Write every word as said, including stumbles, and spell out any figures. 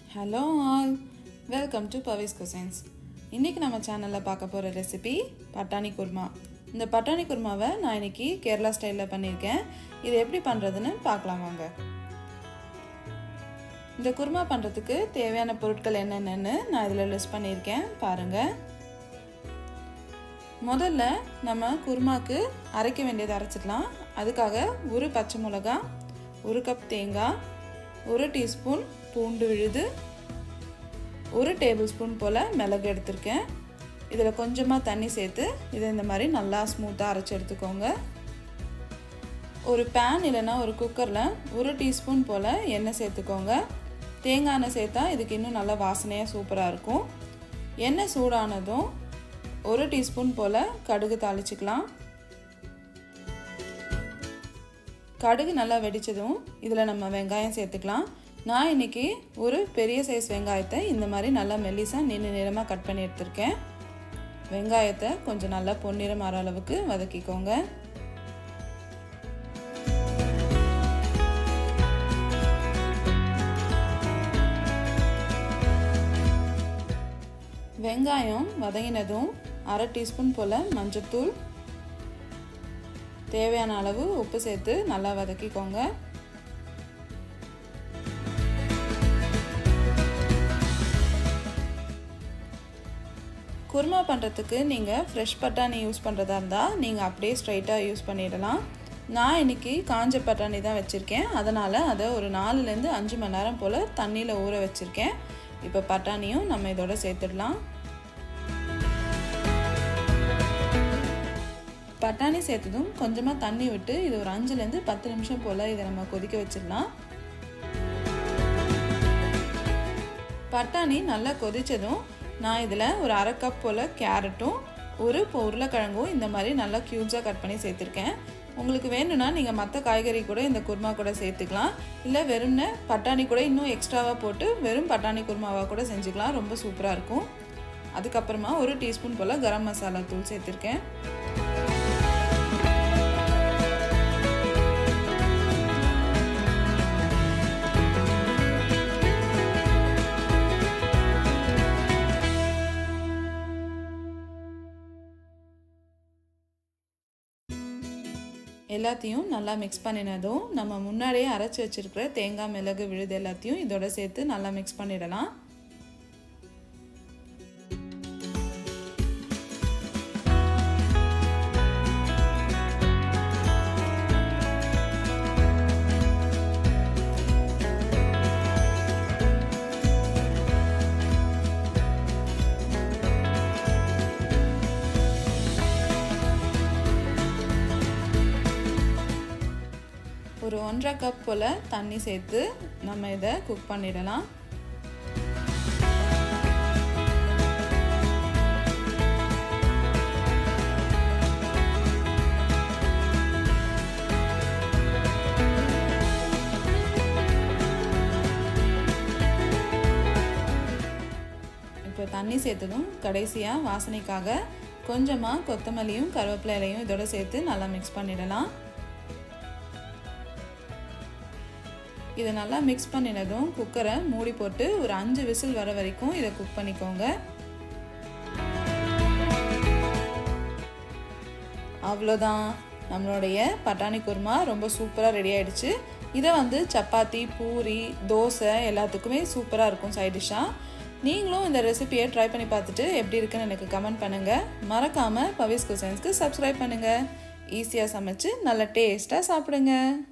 Hello all, welcome to Pavi's Cuisines. இன்னைக்கு நம்ம சேனல்ல பார்க்க போற ரெசிபி பட்டாணி குருமா. இந்த பட்டாணி குருமாவை நான் இன்னைக்கு கேரளா ஸ்டைல்ல பண்ணிருக்கேன். இது எப்படி பண்றதுன்னு பார்க்கலாம் வாங்க. இந்த குருமா பண்றதுக்கு தேவையான பொருட்கள் என்னென்னன்னு நான் இதல லிஸ்ட் பண்ணிருக்கேன் பாருங்க. முதல்ல நம்ம குருமாக்கு அரைக்க வேண்டியதை அரைச்சிடலாம். அதுக்காக ஒரு பச்சை மிளகாய், ஒரு கப் தேங்காய், ஒரு டீஸ்பூன் பூண்டு விழுது, ஒரு டேபிள் ஸ்பூன் போல் மிளகு எடுத்திருக்கேன். இதில் கொஞ்சமாக தண்ணி சேர்த்து இதை இந்த மாதிரி நல்லா ஸ்மூத்தாக அரைச்சி எடுத்துக்கோங்க. ஒரு பேன் இல்லைன்னா ஒரு குக்கரில் ஒரு டீஸ்பூன் போல் எண்ணெய் சேர்த்துக்கோங்க. தேங்காய் எண்ணெய் சேர்த்தா இதுக்கு இன்னும் நல்லா வாசனையாக சூப்பராக இருக்கும். எண்ணெய் சூடானதும் ஒரு டீஸ்பூன் போல் கடுகு தாளிச்சிக்கலாம். கடுகு நல்லா வெடிச்சதும் இதில் நம்ம வெங்காயம் சேர்த்துக்கலாம். நான் இன்றைக்கி ஒரு பெரிய சைஸ் வெங்காயத்தை இந்த மாதிரி நல்லா மெல்லிசாக நீல நிறமாக கட் பண்ணி எடுத்துருக்கேன். வெங்காயத்தை கொஞ்சம் நல்லா பொன்னிறம் ஆற அளவுக்கு வதக்கிக்கோங்க. வெங்காயம் வதங்கினதும் அரை டீஸ்பூன் போல் மஞ்சள்தூள், தேவையான அளவு உப்பு சேர்த்து நல்லா வதக்கிக்கோங்க. குருமா பண்ணுறதுக்கு நீங்கள் ஃப்ரெஷ் பட்டாணி யூஸ் பண்ணுறதா இருந்தால் நீங்கள் அப்படியே ஸ்ட்ரைட்டாக யூஸ் பண்ணிடலாம். நான் இன்றைக்கி காஞ்ச பட்டாணி தான் வச்சுருக்கேன். அதனால் அதை ஒரு நாலுலேருந்து அஞ்சு மணி நேரம் போல் தண்ணியில் ஊற வச்சுருக்கேன். இப்போ பட்டாணியும் நம்ம இதோட சேர்த்துடலாம். பட்டாணி சேர்த்ததும் கொஞ்சமாக தண்ணி விட்டு இது ஒரு அஞ்சுலேருந்து பத்து நிமிஷம் போல் இதை நம்ம கொதிக்க வச்சிடலாம். பட்டாணி நல்லா கொதித்ததும் நான் இதில் ஒரு அரை கப் போல் கேரட்டும் ஒரு உருளைக்கிழங்கும் இந்த மாதிரி நல்லா க்யூப்ஸாக கட் பண்ணி சேர்த்துருக்கேன். உங்களுக்கு வேணும்னா நீங்கள் மற்ற காய்கறி கூட இந்த குருமா கூட சேர்த்துக்கலாம். இல்லை வெறும்னு பட்டாணி கூட இன்னும் எக்ஸ்ட்ராவாக போட்டு வெறும் பட்டாணி குருமாவாக கூட செஞ்சுக்கலாம். ரொம்ப சூப்பராக இருக்கும். அதுக்கப்புறமா ஒரு டீஸ்பூன் போல் கரம் மசாலா தூள் சேர்த்துருக்கேன். எல்லாத்தையும் நல்லா மிக்ஸ் பண்ணினதும் நம்ம முன்னாடியே அரைச்சி வச்சிருக்கிற தேங்காய், மிளகு விழுது எல்லாத்தையும் இதோட சேர்த்து நல்லா மிக்ஸ் பண்ணிடலாம். ஒரு ஒன்றரை கப் போல் தண்ணி சேர்த்து நம்ம இதை குக் பண்ணிடலாம். இப்போ தண்ணி சேர்த்ததும் கடைசியாக வாசனைக்காக கொஞ்சமாக கொத்தமல்லியும் கருவேப்பிலையும் இதோட சேர்த்து நல்லா மிக்ஸ் பண்ணிடலாம். இதை நல்லா மிக்ஸ் பண்ணினதும் குக்கரை மூடி போட்டு ஒரு அஞ்சு விசில் வர வரைக்கும் இதை குக் பண்ணிக்கோங்க. அவ்வளோதான், நம்மளுடைய பட்டாணி குருமா ரொம்ப சூப்பராக ரெடி ஆகிடுச்சு. இதை வந்து சப்பாத்தி, பூரி, தோசை எல்லாத்துக்குமே சூப்பராக இருக்கும் சைட் டிஷ்ஷாக. நீங்களும் இந்த ரெசிபியை ட்ரை பண்ணி பார்த்துட்டு எப்படி இருக்குன்னு எனக்கு கமெண்ட் பண்ணுங்கள். மறக்காமல் பவிஸ் குசைன்ஸ்க்கு சப்ஸ்கிரைப் பண்ணுங்கள். ஈஸியாக சமைச்சு நல்ல டேஸ்ட்டாக சாப்பிடுங்க.